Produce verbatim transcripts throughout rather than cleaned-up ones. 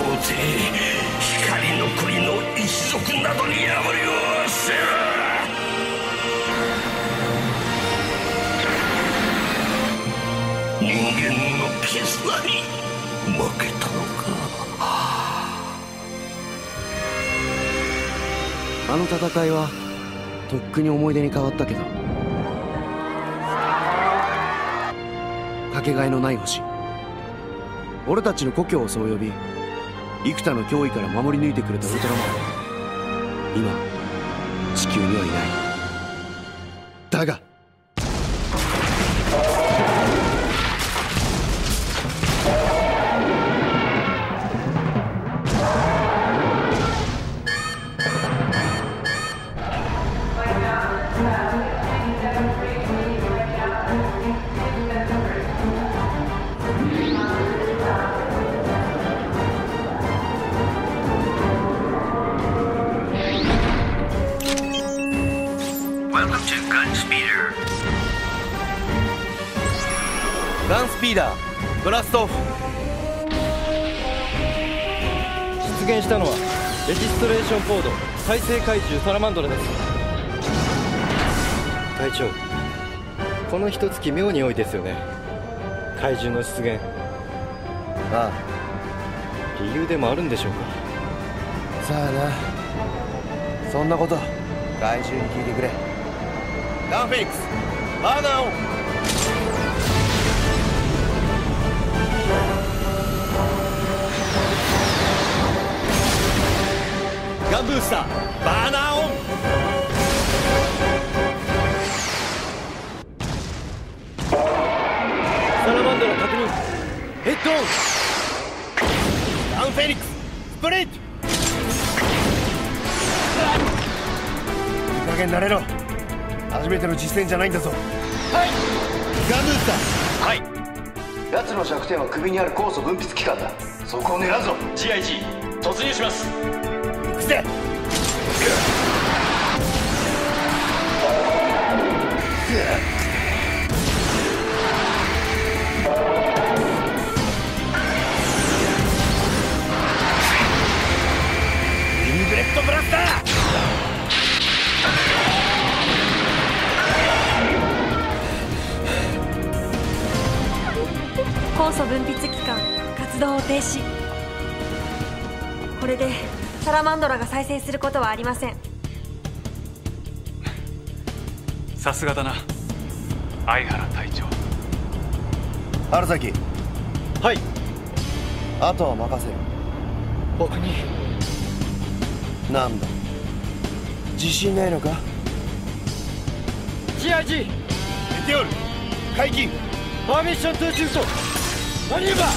て光の国の一族などに破りをせる。人間の絆に負けたのか。 あの戦いはとっくに思い出に変わったけど、かけがえのない星、俺たちの故郷をそう呼び、幾多の脅威から守り抜いてくれたウルトラマンは今地球にはいない。だがガンスピーダーブラストオフ。 出現したのはレジストレーションコード再生怪獣サラマンドラです。隊長、この一月妙に多いですよね、怪獣の出現。 ああ、 理由でもあるんでしょうか。 さあな、そんなこと怪獣に聞いてくれ。ガンフェニックスバーナーオン。ガンブースターバーナーオン。 サラマンドラ確認。ヘッドオン。 ガンフェニックススプリント。いい加減慣れろ。初めての実戦じゃないんだぞ。はい。ガンブースター。はい。奴の弱点は首にある酵素分泌器官だ。そこを狙うぞ。 ジーアイジー 突入します。行くぜ。イングレットブラスター。 酵素分泌器官活動を停止。これでサラマンドラが再生することはありません。 さすがだな、相原隊長。 春崎。 はい。 あとは任せる。 僕に。 なんだ、自信ないのか。 ジーアイジーメテオル解禁。 パーミッショントゥーシュートマニューバー。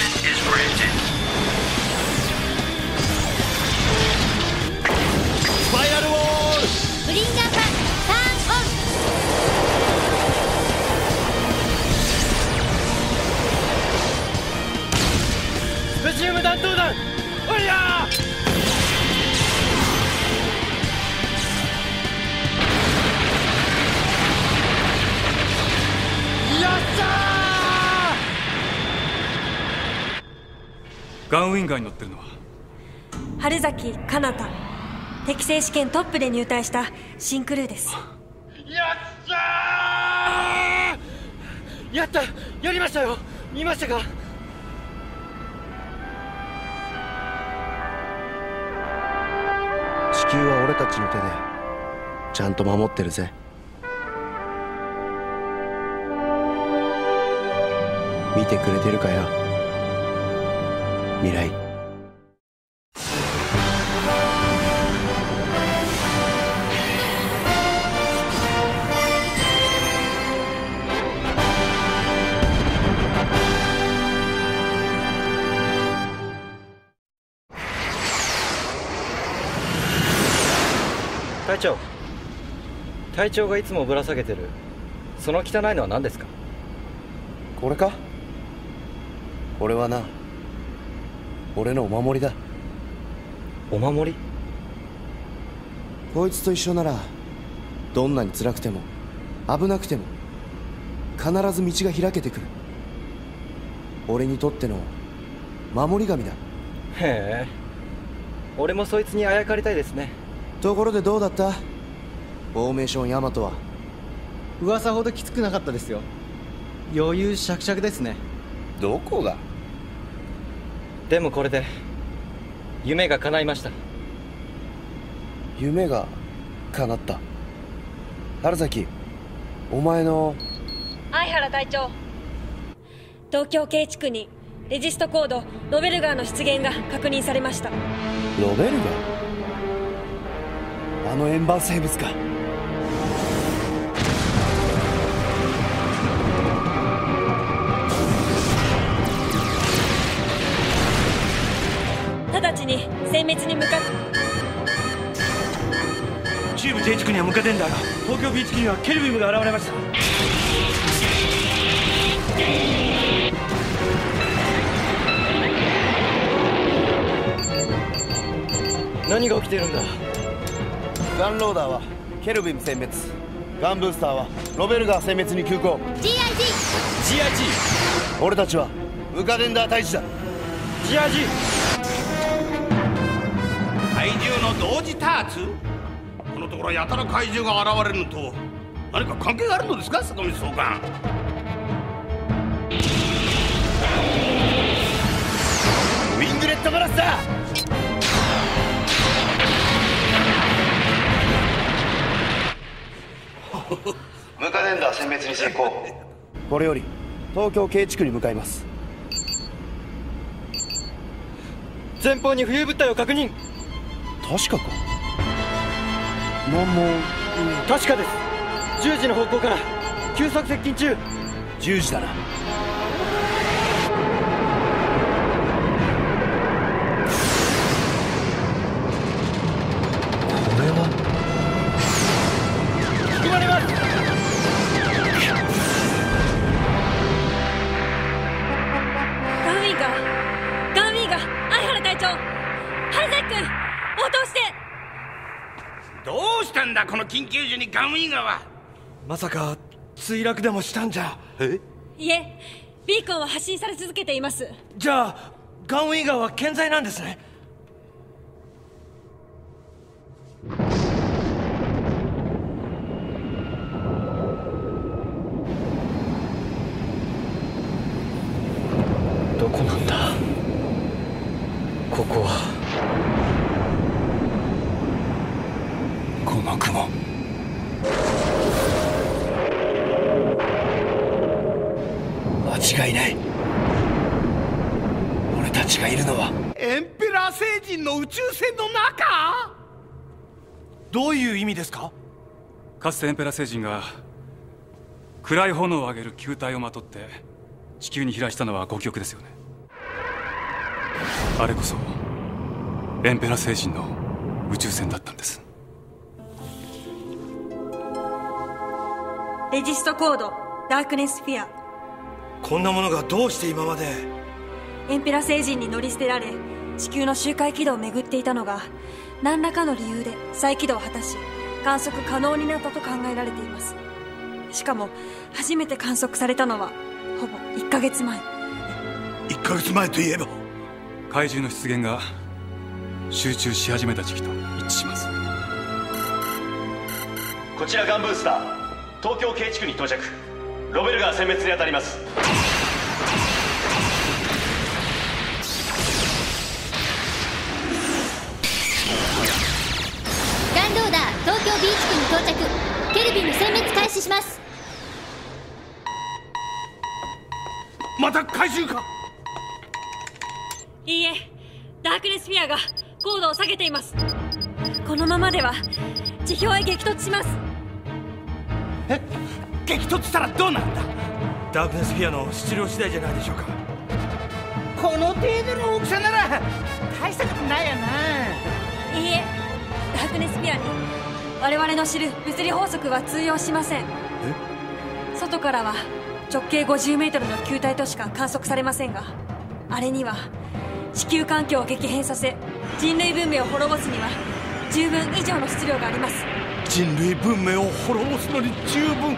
スパイラルウォール。 ブリンガーパンターンオン。 スペシウム弾頭弾おりゃー。やったー。ガンウィンガーに乗ってるのは春崎かなた、適正試験トップで入隊した新クルーです。 やったー。やった、やりましたよ。見ましたか。 地球は俺たちの手でちゃんと守ってるぜ。見てくれてるかよ、未来。 隊長、隊長がいつもぶら下げてるその汚いのは何ですか。 これか。これはな、俺のお守りだ。 お守り。 こいつと一緒ならどんなに辛くても危なくても必ず道が開けてくる。俺にとっての守り神だ。 へえ、俺もそいつにあやかりたいですね。 ところでどうだった？フォーメーションヤマトは。 噂ほどきつくなかったですよ。余裕しゃくしゃくですね。 どこが？ でもこれで夢が叶いました。 夢が叶った。春崎、お前の。 相原隊長、東京K地区にレジストコードロベルガーの出現が確認されました。 ロベルガー？あの円盤生物か。 直ちに殲滅に向かっ中部 J 地区にはムカデンダーが、東京 B 地区にはケルビムが現れました。 何が起きてるんだ？ ガンローダーはケルビム殲滅、ガンブースターはロベルガー殲滅に急行。 ジーアイジージーアイジー俺たちはムカデンダー退治だ。 ジーアイジー怪獣の同時多発？このところやたら怪獣が現れるのと何か関係があるのですか、坂道総監。 ウィングレットバラスター。ムカデンダー殲滅に成功。これより東京K地区に向かいます。 前方に浮遊物体を確認。 確かか？何も。 確かです。じゅうじの方向から急速接近中。 じゅうじだな。これは含まれます。 ガンウィーガーガンウィーガー相原隊長、春崎君応答して。 どうしたんだこの緊急時にガンウィーガーは。 まさか墜落でもしたんじゃ。 え？ いえ、ビーコンは発信され続けています。 じゃあガンウィーガーは健在なんですね。 どこなんだここは。 この雲。間違いない。俺たちがいるのはエンペラー星人の宇宙船の中？ どういう意味ですか？ かつてエンペラー星人が暗い炎を上げる球体をまとって地球に飛来したのはご記憶ですよね。あれこそエンペラー星人の宇宙船だったんです。 レジストコードダークネスフィア。 こんなものがどうして今まで。 エンペラ星人に乗り捨てられ地球の周回軌道を巡っていたのが何らかの理由で再起動を果たし観測可能になったと考えられています。しかも初めて観測されたのはほぼいっかげつまえ。 いっかげつまえといえば怪獣の出現が集中し始めた時期と一致します。 こちらガンブースター、東京K地区に到着。ロベルガー殲滅に当たります。 ガンローダー東京 B 地区に到着。ケルビンの殲滅開始します。 また怪獣か？ いいえ、ダークネスフィアが高度を下げています。このままでは地表へ激突します。 え？激突したらどうなるんだ？ ダークネスフィアの質量次第じゃないでしょうか。 この程度の大きさなら大したことないよな。 いいえ、ダークネスフィアに我々の知る物理法則は通用しません。外からは直径ごじゅうメートルの球体としか観測されませんが、あれには地球環境を激変させ人類文明を滅ぼすには十分以上の質量があります。 人類文明を滅ぼすのに十分。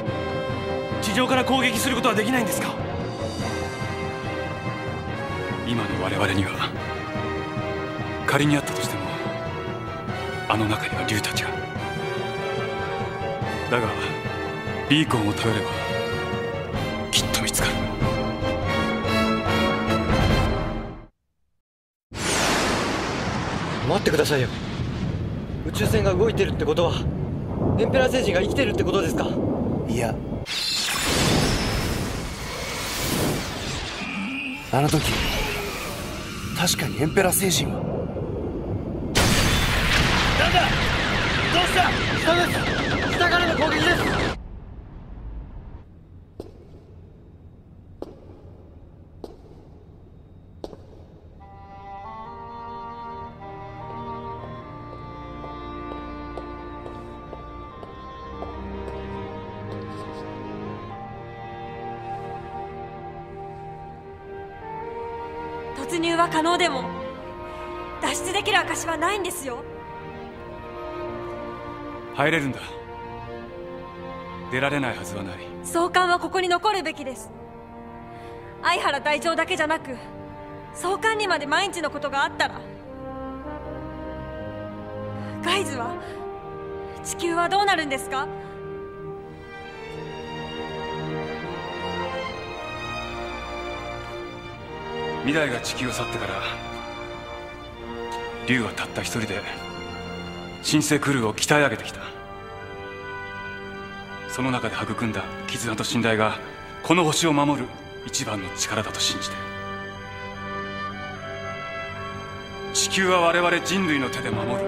地上から攻撃することはできないんですか？ 今の我々には仮にあったとしてもあの中には竜たちが。だがビーコンを頼ればきっと見つかる。 待ってくださいよ。宇宙船が動いてるってことはエンペラー星人が生きてるってことですか？ いや、あの時確かにエンペラー星人は。 なんだ、どうした？下です。下からの攻撃です。 突入は可能でも脱出できる証はないんですよ。 入れるんだ。出られないはずはない。 総監はここに残るべきです。相原隊長だけじゃなく総監にまで万一のことがあったら。ガイズは、地球はどうなるんですか？ 未来が地球を去ってから竜はたった一人で新生クルーを鍛え上げてきた。その中で育んだ絆と信頼がこの星を守る一番の力だと信じて、地球は我々人類の手で守る。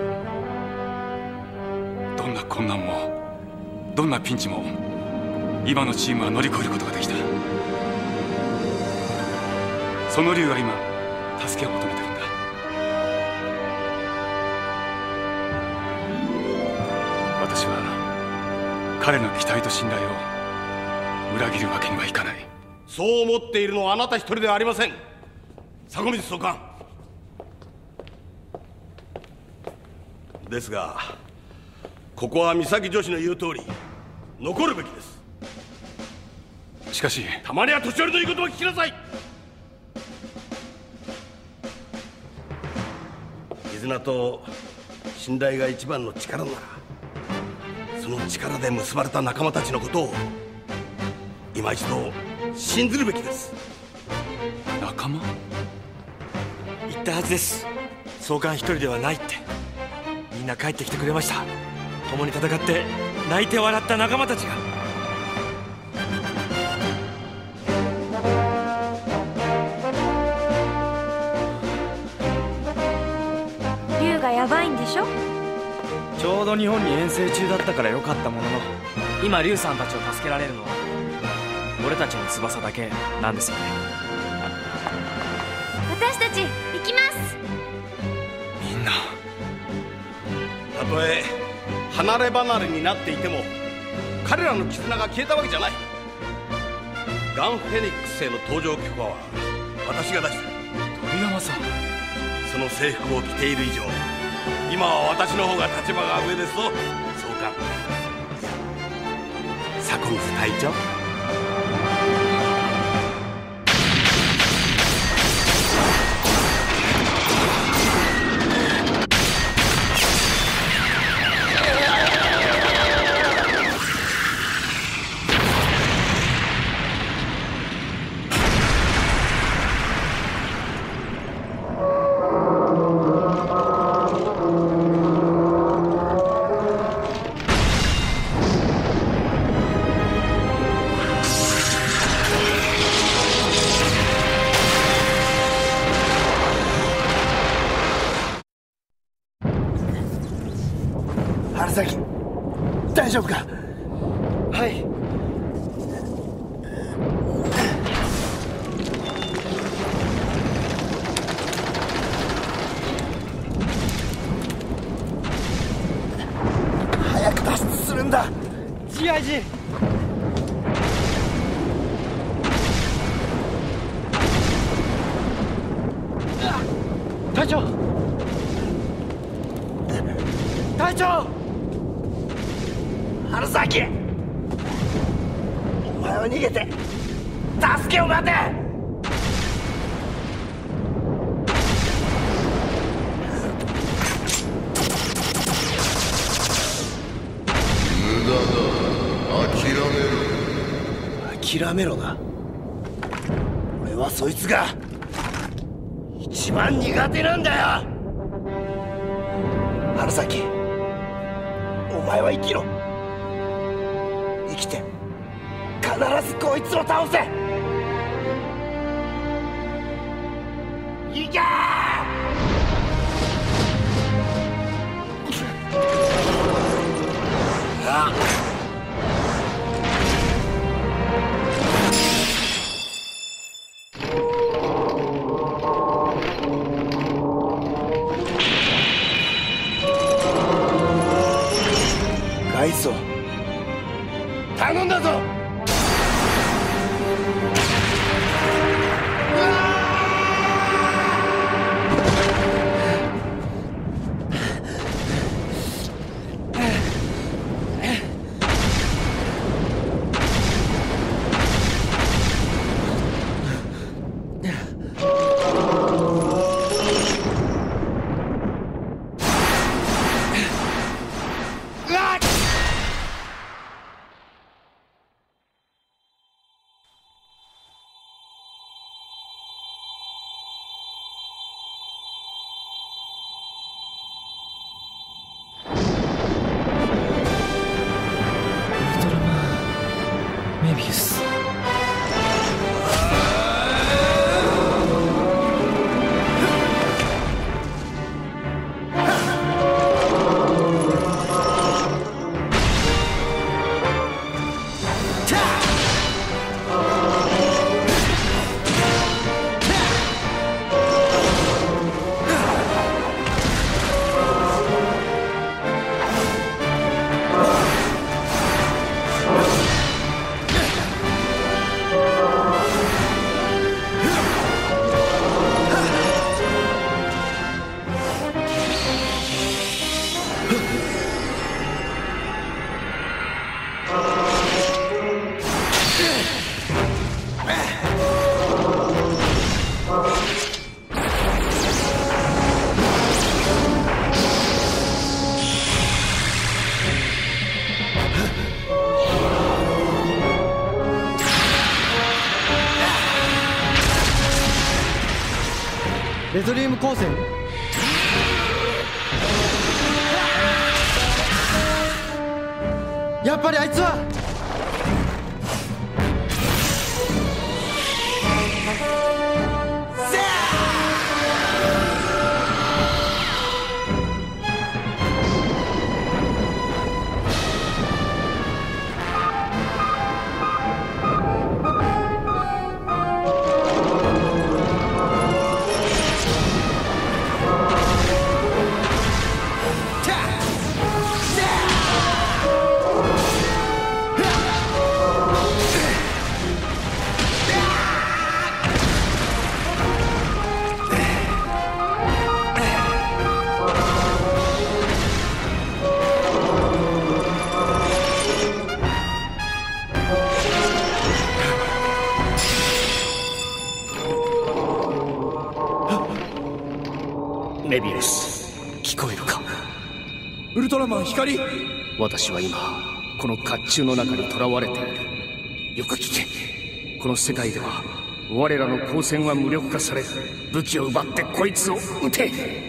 どんな困難もどんなピンチも今のチームは乗り越えることができた。その竜が今助けを求めてるんだ。私は彼の期待と信頼を裏切るわけにはいかない。 そう思っているのはあなた一人ではありません、迫水総監。ですがここは美咲女子の言う通り残るべきです。 しかし、 たまには年寄りの言うことを聞きなさい。絆と信頼が一番の力なら、その力で結ばれた仲間たちのことを今一度信ずるべきです。 仲間？ 言ったはずです。総監一人ではないって。みんな帰ってきてくれました。共に戦って泣いて笑った仲間たちが。 竜がやばいんでしょ？ ちょうど日本に遠征中だったからよかったものの、今竜さんたちを助けられるのは俺たちの翼だけなんですよね。 私たち行きます。 みんなたとえ離れ離れになっていても彼らの絆が消えたわけじゃない。ガンフェニックスへの搭乗許可は私が出した。 鳥山さん、 その制服を着ている以上今は私の方が立場が上ですぞ、総監。迫水隊長。 春崎、大丈夫か？はい。早く脱出するんだ。 ジーアイジー。 隊長、隊長、春崎、お前は逃げて助けを待て。 諦めろな。俺はそいつが一番苦手なんだよ。春崎、お前は生きろ。生きて必ずこいつを倒せ。いけー！あっ！ガイソ、頼んだぞ。 メビウス。 レゾリウム光線。やっぱりあいつはメビウス、聞こえるか？ ウルトラマン光。 私は今この甲冑の中に囚われている。よく聞け。この世界では我らの光線は無力化され、武器を奪ってこいつを撃て。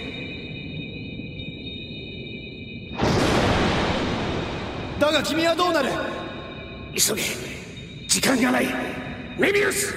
だが君はどうなる？ 急げ、時間がない。メビウス！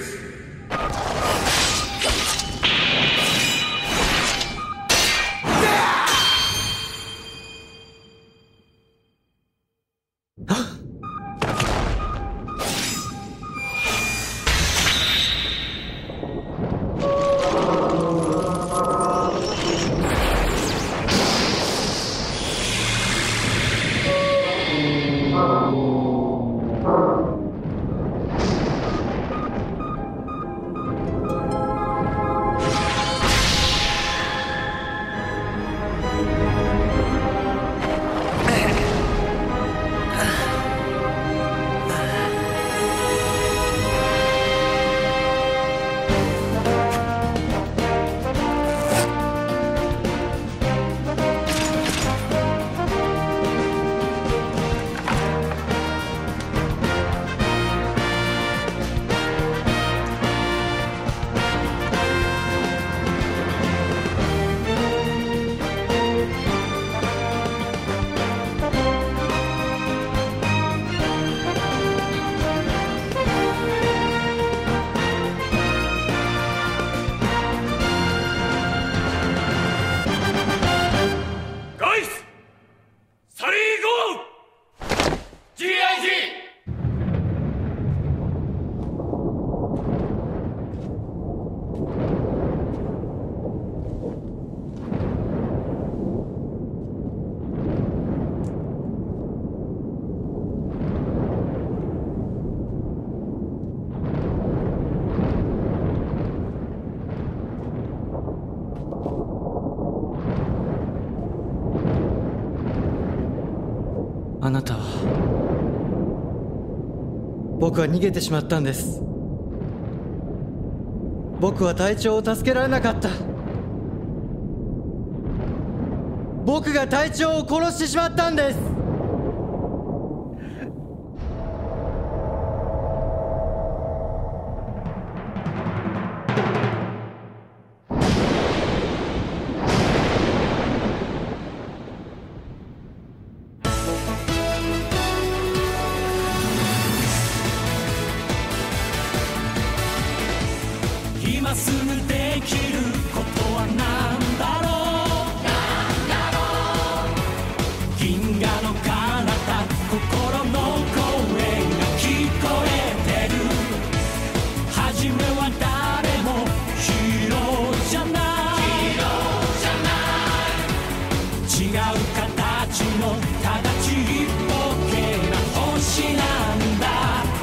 あなたは、僕は逃げてしまったんです。僕は隊長を助けられなかった。僕が隊長を殺してしまったんです。 今すぐできることは何だろう、なんだろう。銀河の彼方、心の声が聞こえてる。初めは誰もヒーローじゃない、ヒーローじゃない。違う形のただちっぽけな星なんだ。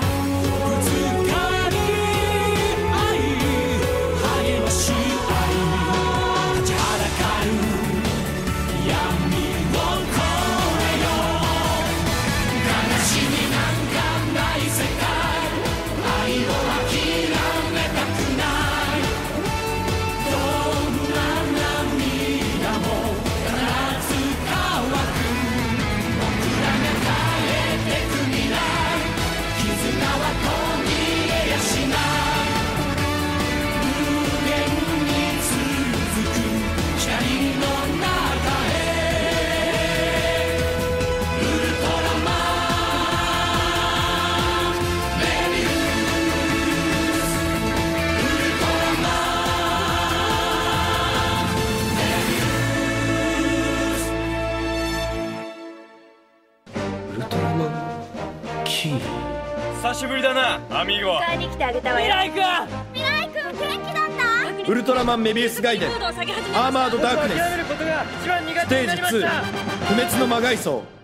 久しぶりだな、アミーゴ。 迎えに来てあげたわよ。 未来君未来君元気だった？ ウルトラマンメビウスガイデンアーマードダークネスステージツー不滅の魔外装